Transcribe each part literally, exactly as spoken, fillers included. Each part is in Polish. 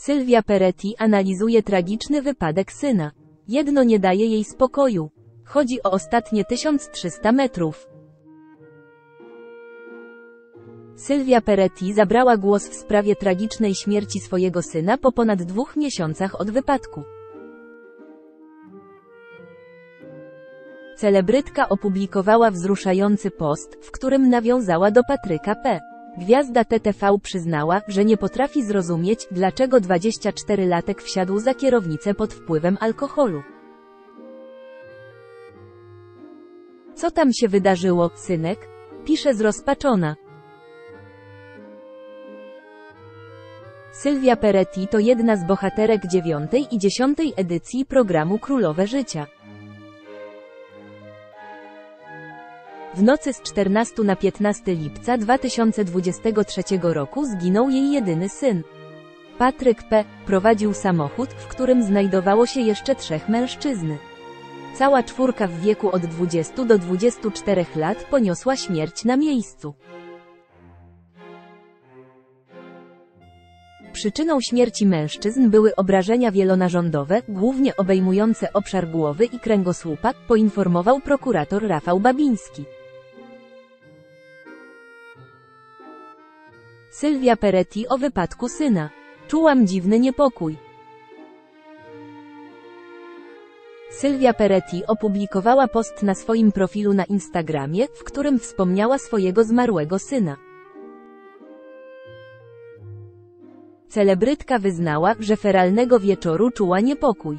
Sylwia Peretti analizuje tragiczny wypadek syna. Jedno nie daje jej spokoju. Chodzi o ostatnie tysiąc trzysta metrów. Sylwia Peretti zabrała głos w sprawie tragicznej śmierci swojego syna po ponad dwóch miesiącach od wypadku. Celebrytka opublikowała wzruszający post, w którym nawiązała do Patryka P. Gwiazda T T V przyznała, że nie potrafi zrozumieć, dlaczego dwudziestoczterolatek wsiadł za kierownicę pod wpływem alkoholu. Co tam się wydarzyło, synek? Pisze zrozpaczona. Sylwia Peretti to jedna z bohaterek dziewiątej i dziesiątej edycji programu Królowe Życia. W nocy z czternastego na piętnastego lipca dwa tysiące dwudziestego trzeciego roku zginął jej jedyny syn. Patryk P. prowadził samochód, w którym znajdowało się jeszcze trzech mężczyzn. Cała czwórka w wieku od dwudziestu do dwudziestu czterech lat poniosła śmierć na miejscu. Przyczyną śmierci mężczyzn były obrażenia wielonarządowe, głównie obejmujące obszar głowy i kręgosłupa, poinformował prokurator Rafał Babiński. Sylwia Peretti o wypadku syna. Czułam dziwny niepokój. Sylwia Peretti opublikowała post na swoim profilu na Instagramie, w którym wspomniała swojego zmarłego syna. Celebrytka wyznała, że feralnego wieczoru czuła niepokój.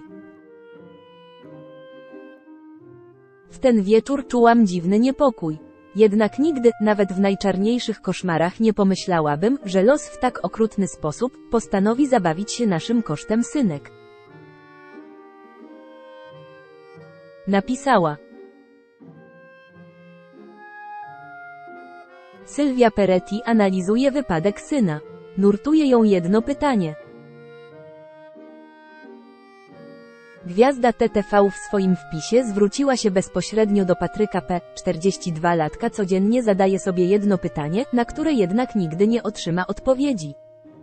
W ten wieczór czułam dziwny niepokój. Jednak nigdy, nawet w najczarniejszych koszmarach nie pomyślałabym, że los w tak okrutny sposób postanowi zabawić się naszym kosztem, synek. Napisała. Sylwia Peretti analizuje wypadek syna. Nurtuje ją jedno pytanie. Gwiazda T T V w swoim wpisie zwróciła się bezpośrednio do Patryka P. czterdziestodwulatka codziennie zadaje sobie jedno pytanie, na które jednak nigdy nie otrzyma odpowiedzi.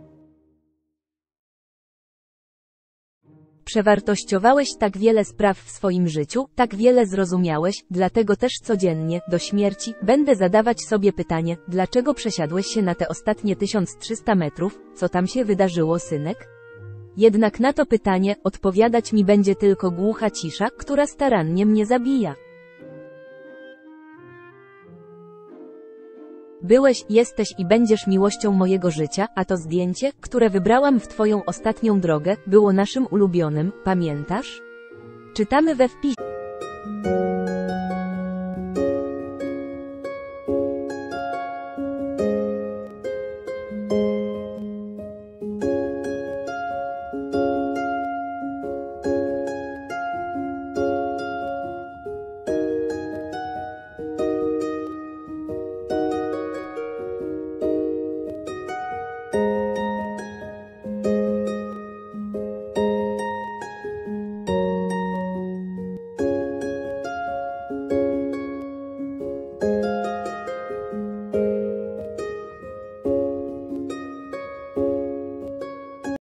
Przewartościowałeś tak wiele spraw w swoim życiu, tak wiele zrozumiałeś, dlatego też codziennie, do śmierci, będę zadawać sobie pytanie, dlaczego przesiadłeś się na te ostatnie tysiąc trzysta metrów, co tam się wydarzyło, synek? Jednak na to pytanie odpowiadać mi będzie tylko głucha cisza, która starannie mnie zabija. Byłeś, jesteś i będziesz miłością mojego życia, a to zdjęcie, które wybrałam w twoją ostatnią drogę, było naszym ulubionym, pamiętasz? Czytamy we wpisie.